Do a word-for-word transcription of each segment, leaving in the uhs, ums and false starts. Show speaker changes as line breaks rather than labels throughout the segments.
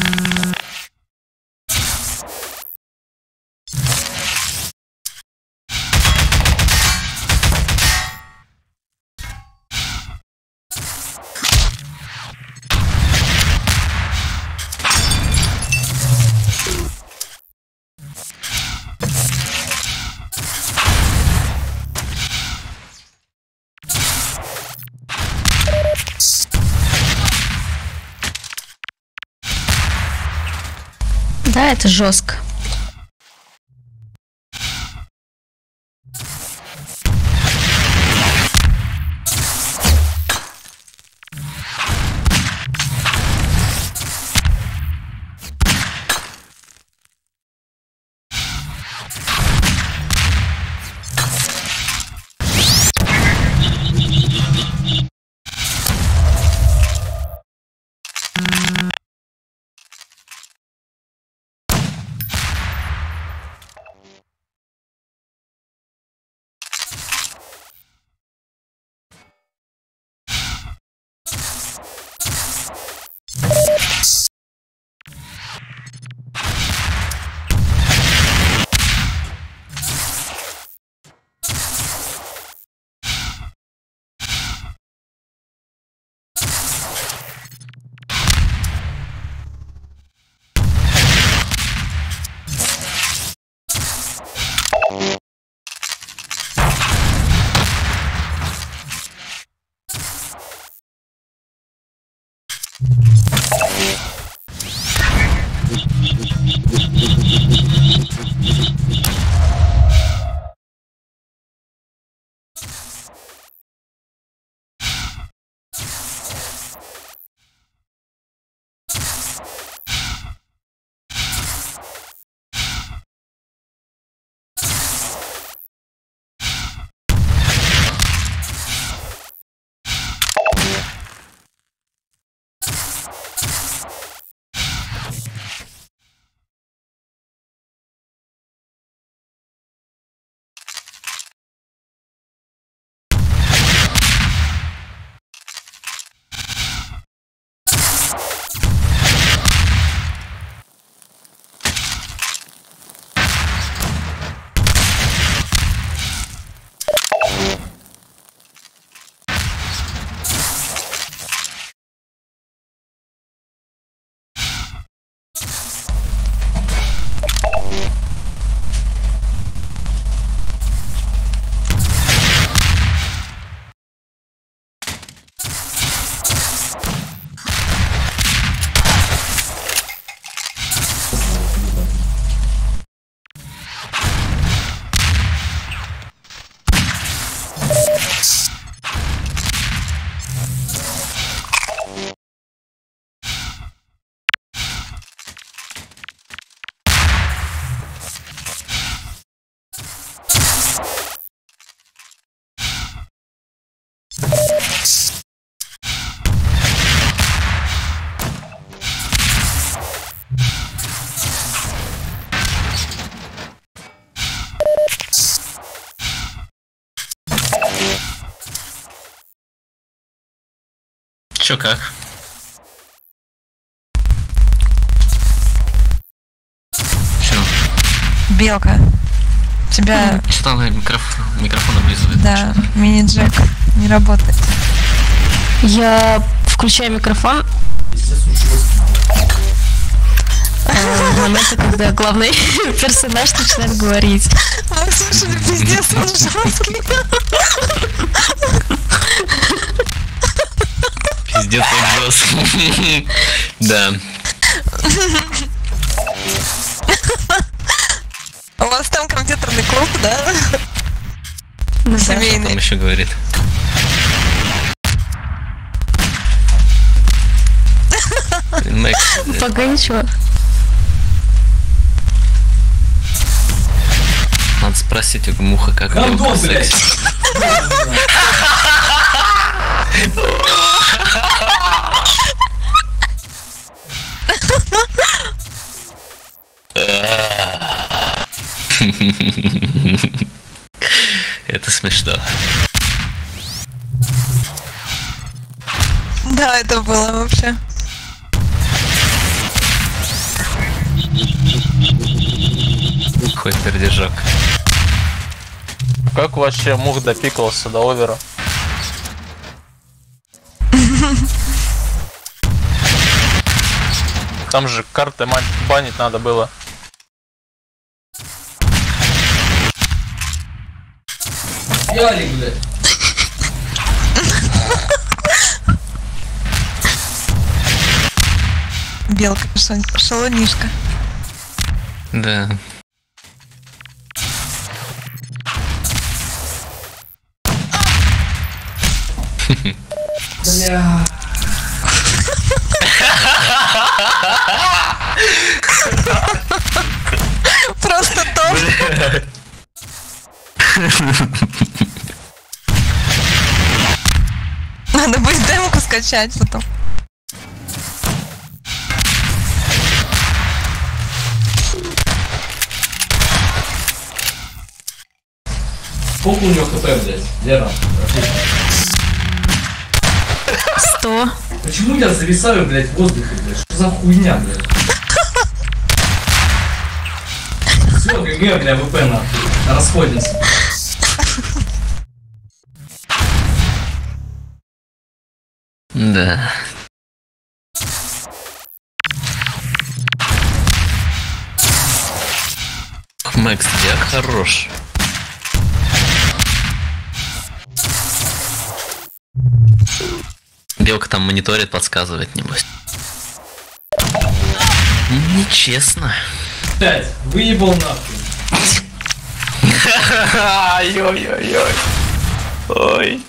Да, это жестко.
Чё как? Чё?
Белка. Тебя...
Что там микрофон, микрофон облизывает?
Да, мини-джек не работает.
Я включаю микрофон. В моменты, когда главный персонаж начинает говорить.
Мы слышали, пиздец, он жесткий.
Пиздец, он жесткий. Да.
У вас там компьютерный клуб, да?
Да.
Семейный.
Там еще говорит.
Пока ничего.
Надо спросить у Муха, как девушка в сексе. Это смешно.
Да, это было вообще.
Такой пердежок.
Как вообще мух допикался до овера? Там же карты банить надо было.
Ярик, блядь.
Белка, шо- шалунишка.
Да.
Бля.
Просто топ. Надо будет демку скачать потом.
Сколько у него хп, блядь? Лера.
Сто.
Почему я зависаю, блядь, в воздухе, блядь? Что за хуйня, блядь? Все, ГГ, бля, ВП нахуй. Расходимся.
Да. Макс, я хорош. Белка там мониторит, подсказывает, небось. Нечестно.
Пять. Выебал нахуй.
Ой-ой-ой. Ой.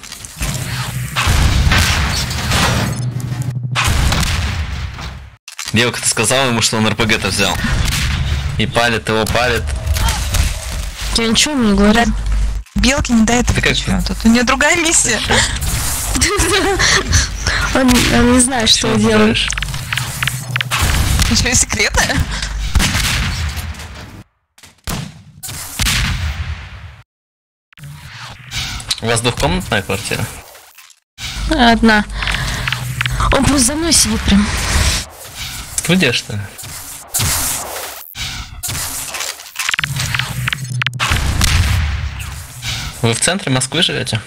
Белка, ты сказал ему, что он РПГ-то взял. И палит его, палит.
Я ничего не говорю.
Белки не дает
Ты как-
отвечать. Тут у нее другая миссия.
Он, он не знает, что я делаю.
делаешь?
Ничего секретное?
У вас двухкомнатная квартира?
Одна. Он просто за мной сидит прям.
Студия, что ли? Вы в центре Москвы живете?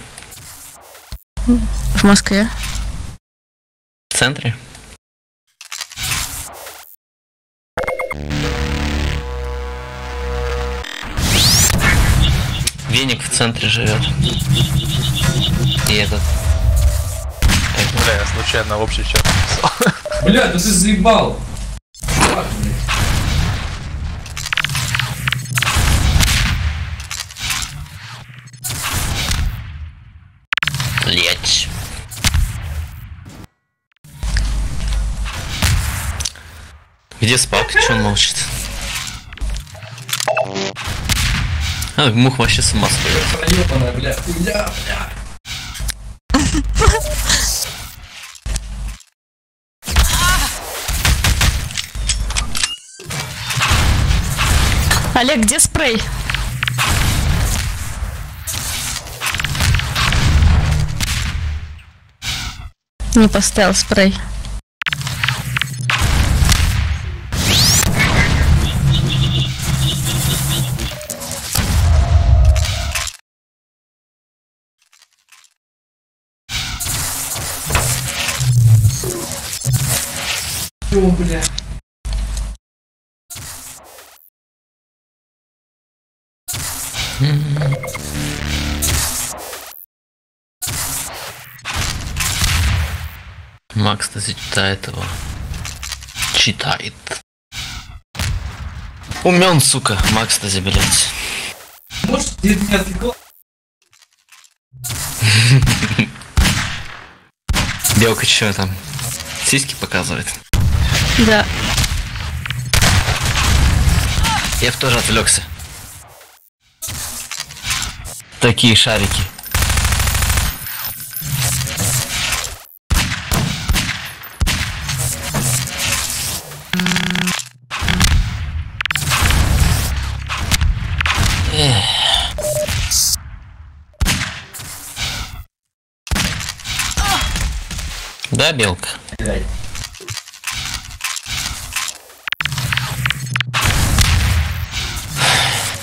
В Москве.
В центре? Веник в центре живет. И этот.
Бля, я случайно в общий чат написал.
Бля, да ты заебал. Чувак, блядь.
Блять. Где Спалк? Че он молчит? А, мух вообще с ума сходит.
Проебанная, бля. Бля, бля.
Олег, где спрей? Не поставил спрей.
О, бля.
Макс, ты читает его. Читает. Умен, сука. Макс, ты блять.
Может, ты меня отвлекла?
Белка что там? Сиськи показывает.
Да.
Я б тоже отвлекся. Такие шарики. Эх. Да, Белка?
Блядь.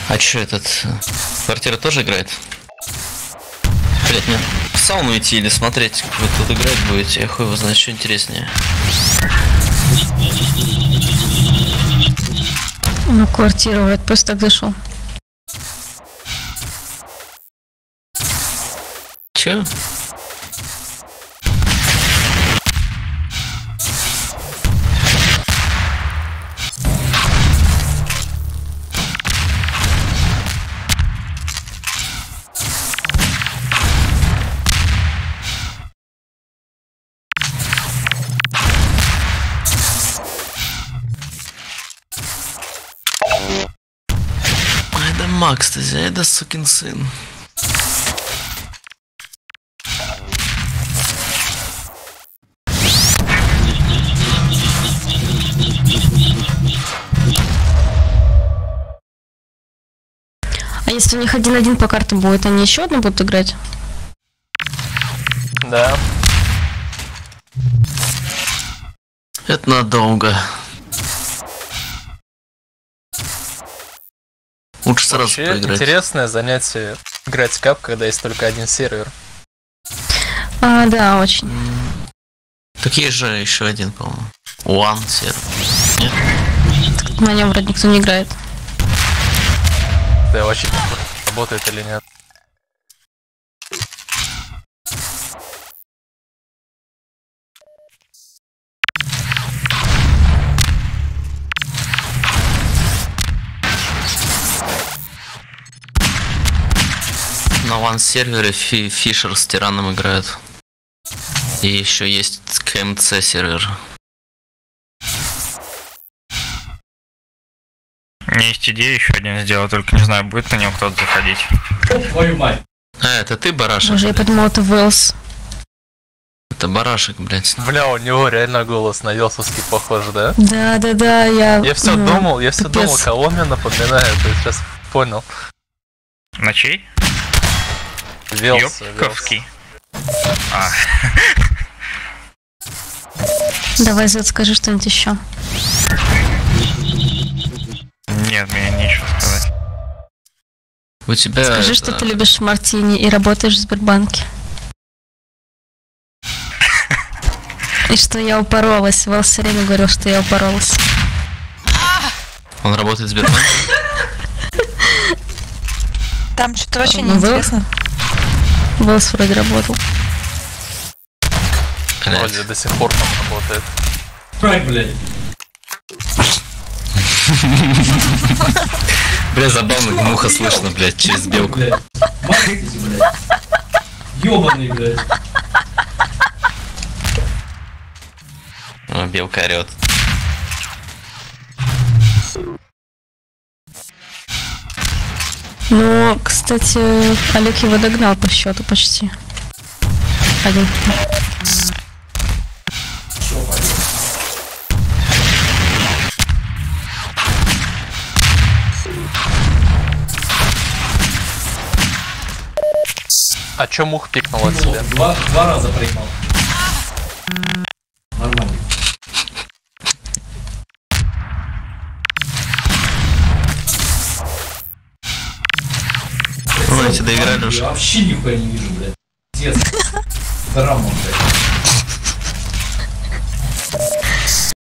А чё этот... Квартира тоже играет? Блять, мне в сауну идти или смотреть, как вы тут играть будете? Я хуй его знает, что интереснее.
Ну, квартиру, я просто так зашел.
Чё? Ай да Макс, ты ай да сукин сын.
А если у них один-один по картам будет, они еще одну будут играть?
Да.
Это надолго. Лучше сразу
Вообще
поиграть.
интересное занятие играть в кап, когда есть только один сервер.
А, да, очень.
Так есть же еще один, по-моему. One сервер. Нет?
На нем вроде никто не играет.
Да, вообще не знаю, работает или нет.
На One сервере Фи Фишер с Тираном играют. И еще есть КМЦ сервер.
У меня есть идея еще один сделать, только не знаю, будет на него кто-то заходить.
Твою мать.
А, это ты, Барашек?
Уже я подумал, это Вэлс.
Это Барашек, блядь.
Бля, у него реально голос на Велсовский похож, да?
Да, да, да, я...
Я все
ну,
думал, я все
капец.
думал, кого мне напоминает, я сейчас понял.
На чей?
Велс, Велс.
Ёбковский. А,
Давай, Зет, скажи что-нибудь еще.
нет, мне нечего сказать.
У тебя...
Скажи,
это-
что ты любишь мартини и работаешь в Сбербанке. И что я упоролась. Вэлс все время говорил, что я упоролась.
Он работает в Сбербанке?
Там что-то вообще
Ну, вы-
неинтересно.
Вэлс вроде работал.
Блядь.
Вроде до сих пор там работает.
Фраг, блядь.
Бля, забавно, муха слышно, блядь, через белку.
Блядь. Махайте, блядь. Ёбаный, блядь.
О, белка орёт.
Ну, кстати, Олег его догнал по счету почти. Один.
А чё мух пикнул от себя?
Два, два раза проебал. Нормально.
Ну, эти доиграли уже.
Я вообще нихуя не вижу, блядь. Пиздец. Драма, блядь.